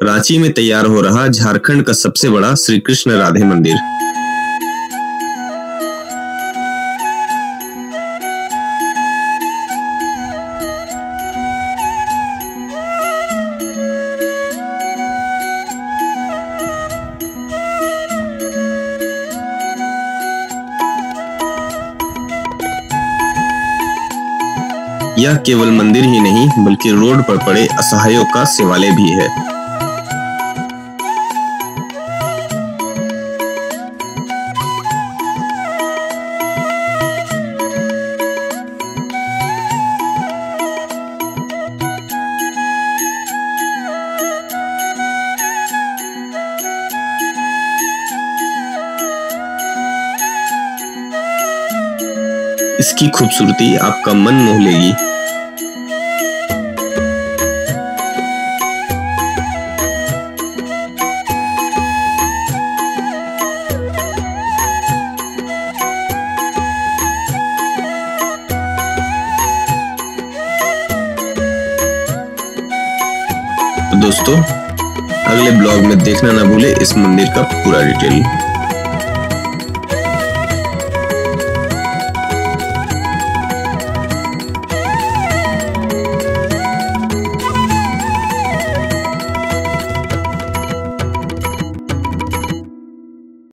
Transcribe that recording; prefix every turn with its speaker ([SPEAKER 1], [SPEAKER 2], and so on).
[SPEAKER 1] रांची में तैयार हो रहा झारखंड का सबसे बड़ा श्री कृष्ण राधे मंदिर। यह केवल मंदिर ही नहीं बल्कि रोड पर पड़े असहायों का शिवालय भी है। इसकी खूबसूरती आपका मन मोह लेगी। तो दोस्तों, अगले ब्लॉग में देखना ना भूले इस मंदिर का पूरा डिटेल।